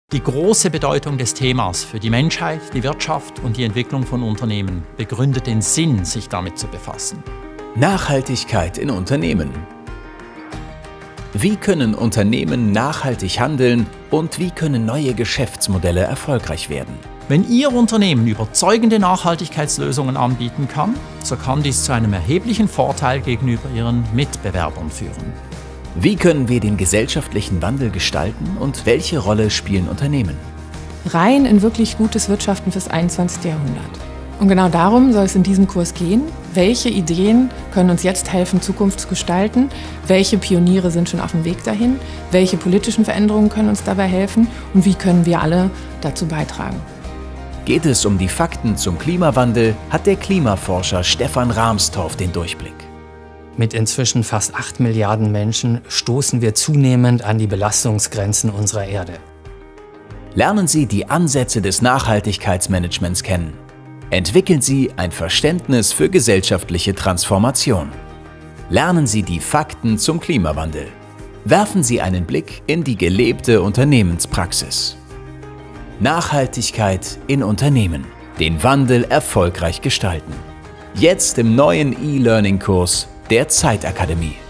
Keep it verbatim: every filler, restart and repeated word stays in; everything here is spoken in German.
Die große Bedeutung des Themas für die Menschheit, die Wirtschaft und die Entwicklung von Unternehmen begründet den Sinn, sich damit zu befassen. Nachhaltigkeit in Unternehmen. Wie können Unternehmen nachhaltig handeln und wie können neue Geschäftsmodelle erfolgreich werden? Wenn Ihr Unternehmen überzeugende Nachhaltigkeitslösungen anbieten kann, so kann dies zu einem erheblichen Vorteil gegenüber Ihren Mitbewerbern führen. Wie können wir den gesellschaftlichen Wandel gestalten und welche Rolle spielen Unternehmen? Rein in wirklich gutes Wirtschaften fürs einundzwanzigste Jahrhundert. Und genau darum soll es in diesem Kurs gehen. Welche Ideen können uns jetzt helfen, Zukunft zu gestalten? Welche Pioniere sind schon auf dem Weg dahin? Welche politischen Veränderungen können uns dabei helfen? Und wie können wir alle dazu beitragen? Geht es um die Fakten zum Klimawandel, hat der Klimaforscher Stefan Rahmstorf den Durchblick. Mit inzwischen fast acht Milliarden Menschen stoßen wir zunehmend an die Belastungsgrenzen unserer Erde. Lernen Sie die Ansätze des Nachhaltigkeitsmanagements kennen. Entwickeln Sie ein Verständnis für gesellschaftliche Transformation. Lernen Sie die Fakten zum Klimawandel. Werfen Sie einen Blick in die gelebte Unternehmenspraxis. Nachhaltigkeit in Unternehmen. Den Wandel erfolgreich gestalten. Jetzt im neuen E-Learning-Kurs der Zeitakademie.